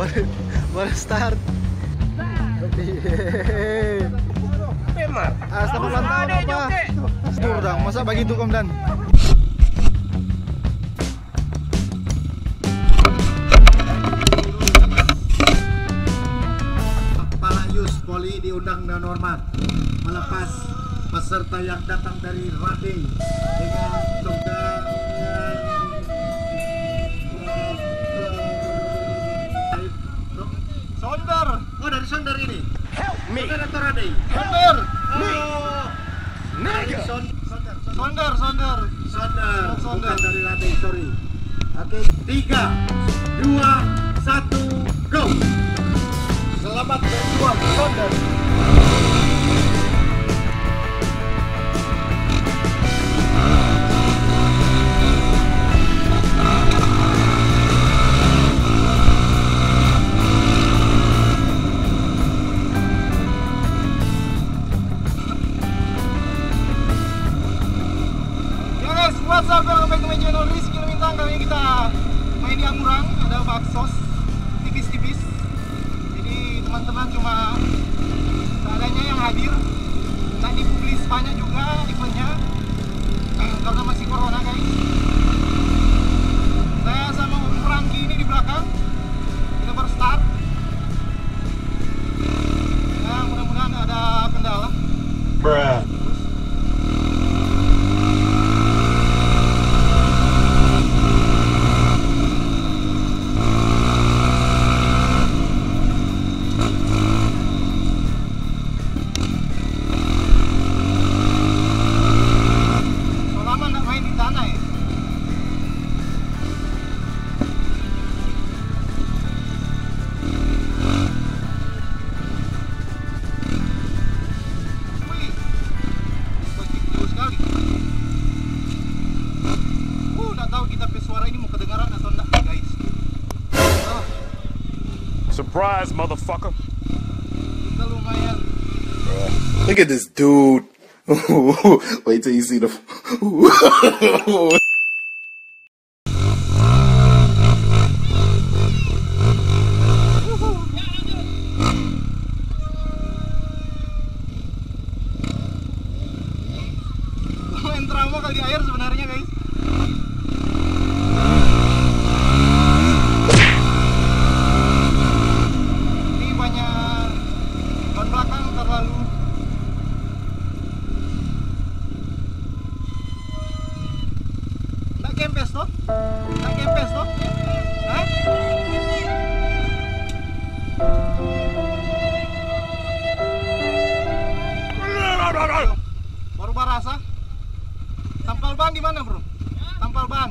baru start. Selamat ulang tahun apa? Syukur dong, masa begitu Komandan? Kepala Yus Poli diundang dengan hormat melepas peserta yang datang dari Rade dengan tunggang Sonder. Oh, dari Sonder ini. Sonder atau Rade? Sonder. Sonder. Bukan dari Rade, sorry. Oke, 3, 2, 1, go. Selamat berjuang, Sonder. What's up, welcome back to my channel Rizky Lumintang. Kali ini kita main di Angurang, ada baksos tipis-tipis. Jadi teman-teman cuma seadanya yang hadir. Dan di Publispanya juga eventnya karena masih corona guys. Saya sama Franky ini di belakang. Kita baru start. Ya mudah-mudahan ada kendala. Bruh. Surprise, motherfucker. Look at this dude. Wait till you see the. Main trauma kali di air sebenarnya guys. Baru barasa. Tampal ban di mana, bro? Tampal ban.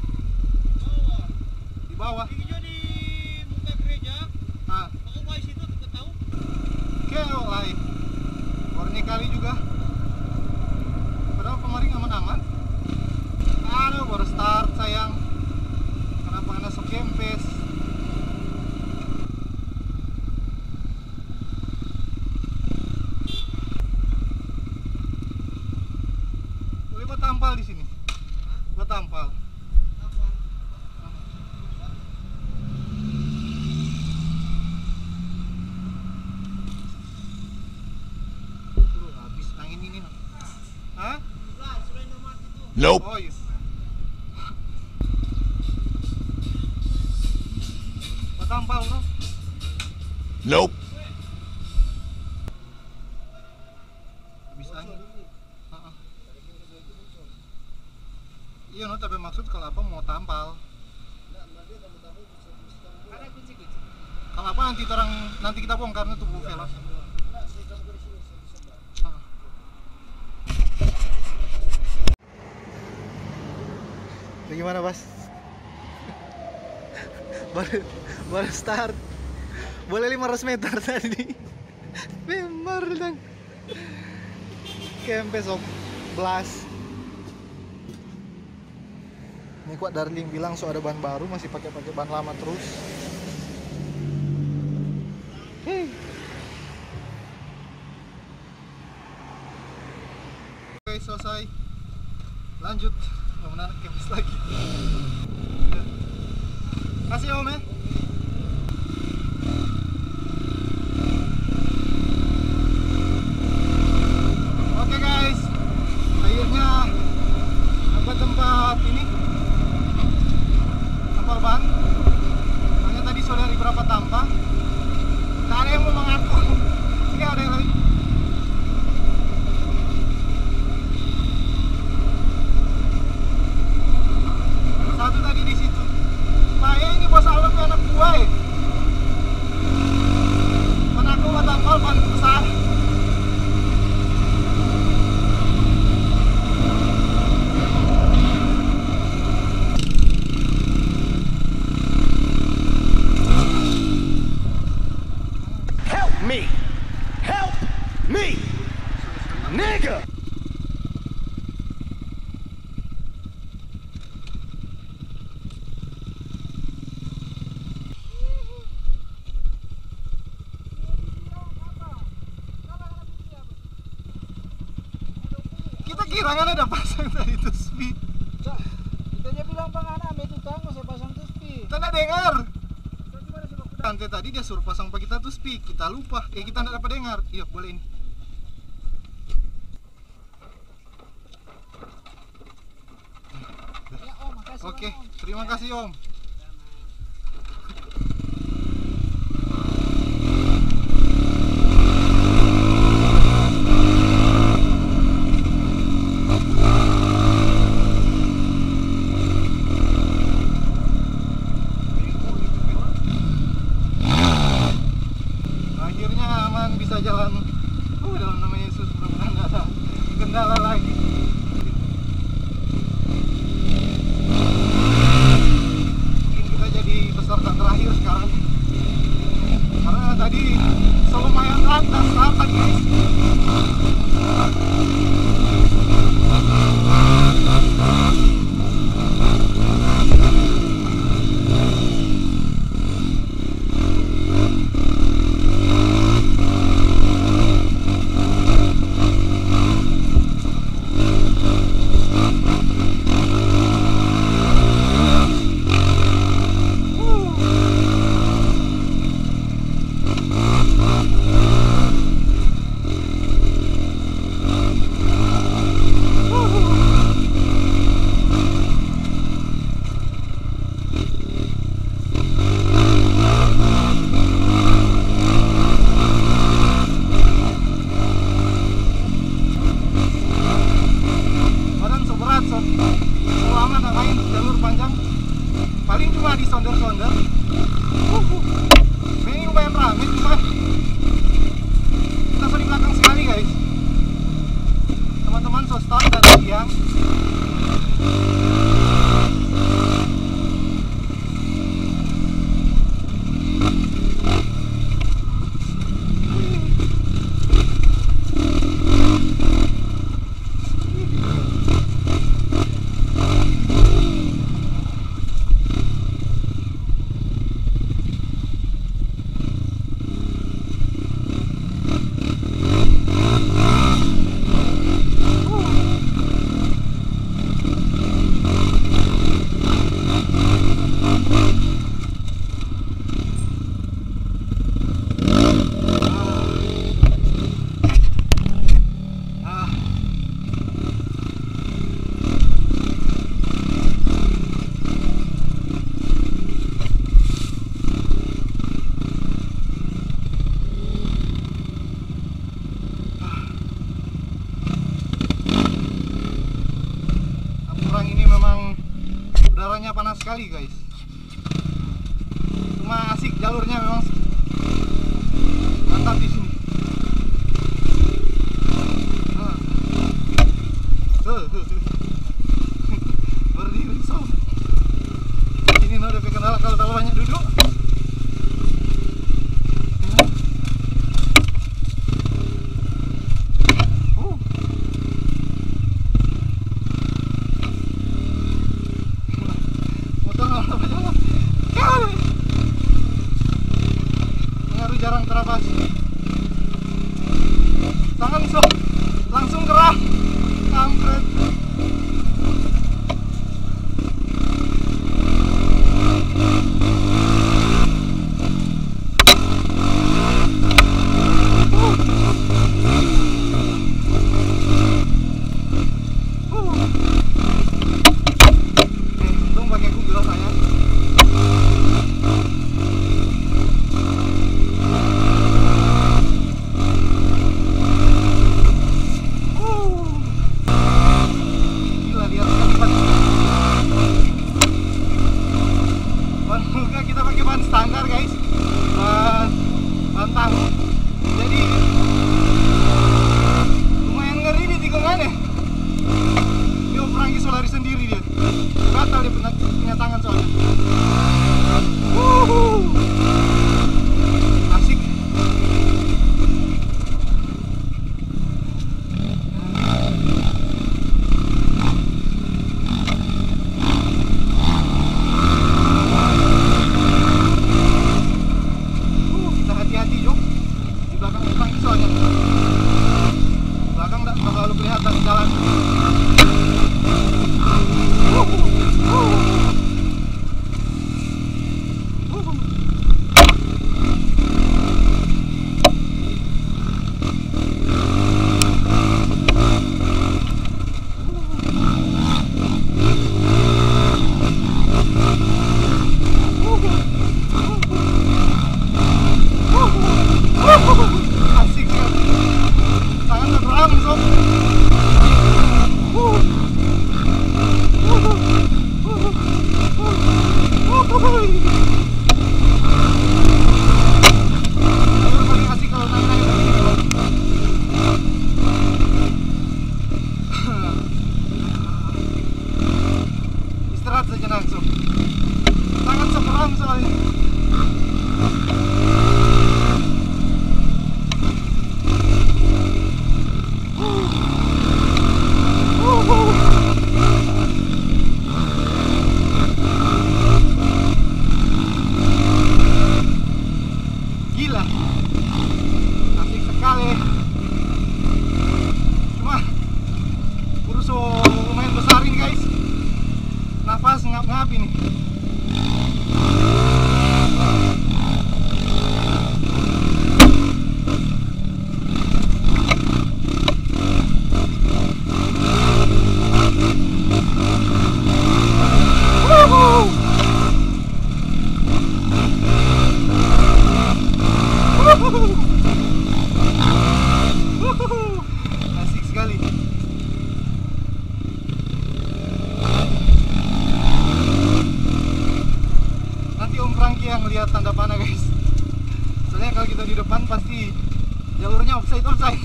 Di bawah. Di muka gereja. Ah. Mau ke situ tidak tahu. Oke, lain. Warni kali juga. Padahal kemarin aman-aman. Aduh, baru start sayang. Kenapa kena sok kempes? Tampal di sini. Gua tampal. Tuh, habis angin ini. Hah? Nope. Oh, iya. Gua tampal, bro. Nope. Habis angin. Iya, no, tapi maksud kalau apa mau tampal. Kalau apa nanti kita bongkar itu tubuh velos. Gimana, Bas? baru start. Boleh 500 meter tadi. Memar dong. Kempes blast. Ini kok Darling bilang so ada ban baru, masih pakai ban lama terus. Hey. Oke, selesai. Lanjut. Mudah-mudahan kempes lagi. Kasih Om ya. Kita kira kan ada pasang tadi tuh speed. Kita aja bilang Bang Ana, itu tangguh saya pasang tuh speed. Kita nggak dengar. Nanti tadi dia suruh pasang pak kita tuh speed, kita lupa. Kita nggak dapat dengar. Iya boleh ini. Ya Om, makasih. Oke, Om. terima kasih Om. Akhirnya aman, bisa jalan. Dalam nama Yesus, mudah-mudahan nggak ada kendala lagi. Mungkin kita jadi peserta terakhir sekarang. Karena tadi lumayan lantas, rapat guys. Badan seberat selama nggak main jalur panjang, paling cuma di sonder-sonder. Ini lumayan rame, cuma kita di belakang sekali guys. Teman-teman so start dan siang. Udaranya panas sekali guys. Cuma asik, jalurnya memang mantap di sini. Berdiri sob. Ini udah kendala kalau terlalu banyak duduk. Jarang terabas. Tangan sob langsung gerah. Kampret. Untung pakai Google saya. kita di depan pasti jalurnya offside.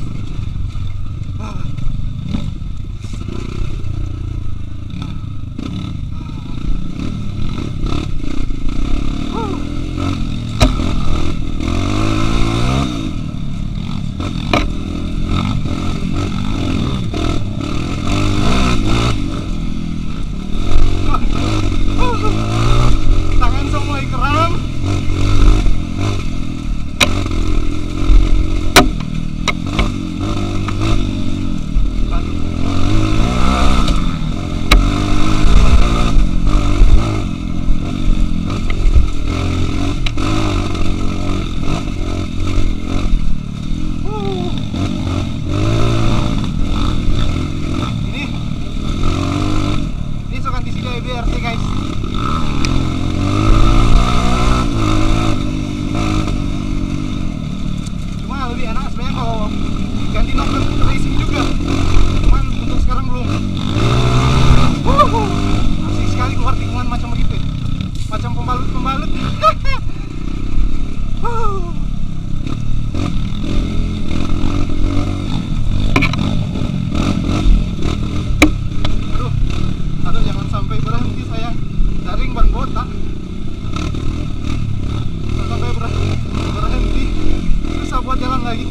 Tangan semua mulai kram. Ini suka di sini BRT guys. Cuma lebih enak sebenarnya kalau ganti nomor racing juga. Cuman untuk sekarang belum. Asik sekali keluar tikungan macam begitu. Macam pembalut. Aduh, jangan sampai berhenti sayang. Daring ban botak. Jangan sampai berhenti. Susah buat jalan lagi.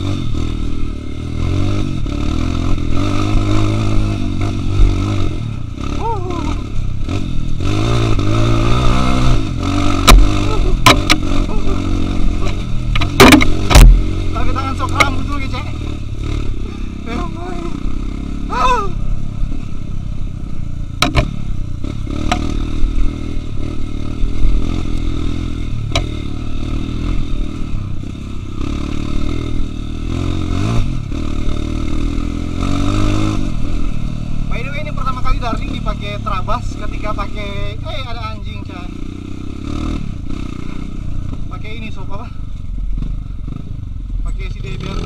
Tapi tangan sok rambut dulu kecek. By the way, ini pertama kali Darling dipakai Trabas ketika pakai ada anjing Chan. Pakai ini sob apa? Pakai si DBRT.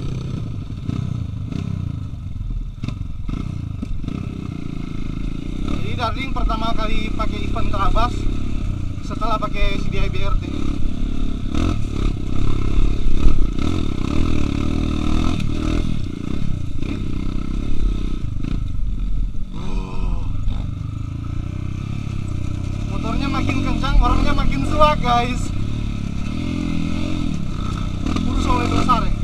Jadi Darling pertama kali pakai event Trabas setelah pakai CDI BRT. Motornya makin kencang, orangnya makin suak guys. Urus oleh besar ya.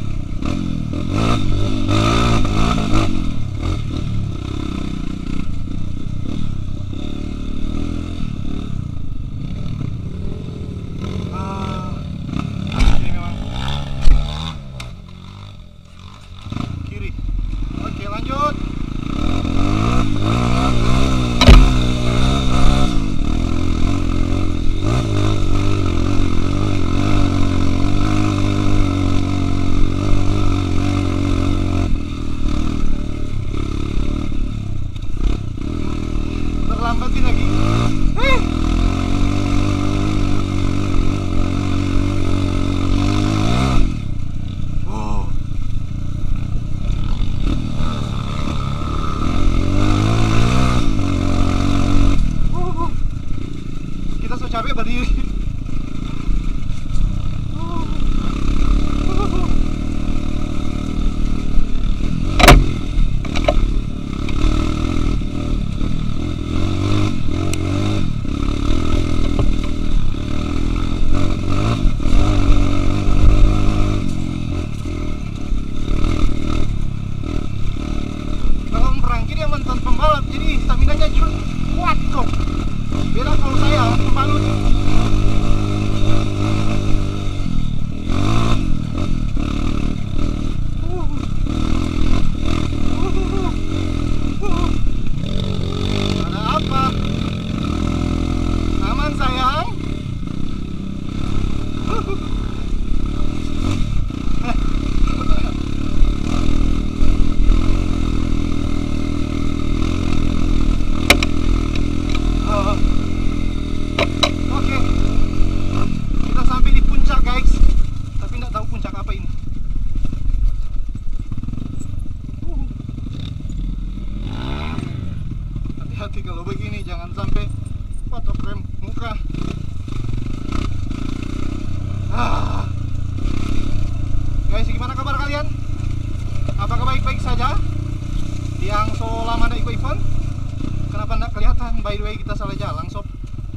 baik-baik saja. Yang so lama ada ikut event, kenapa tidak kelihatan? By the way, kita salah jalan sob.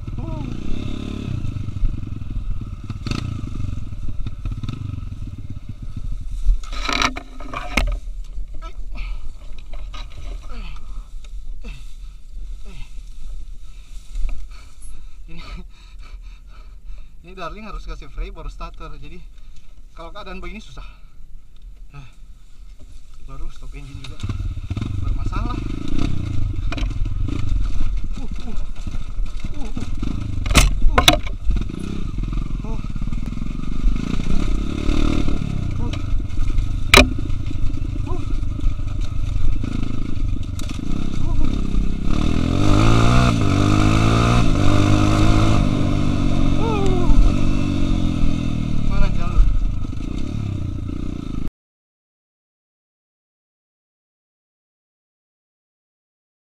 Ini Darling harus kasih frame baru starter, jadi kalau keadaan begini susah. Baru stop engine juga bermasalah.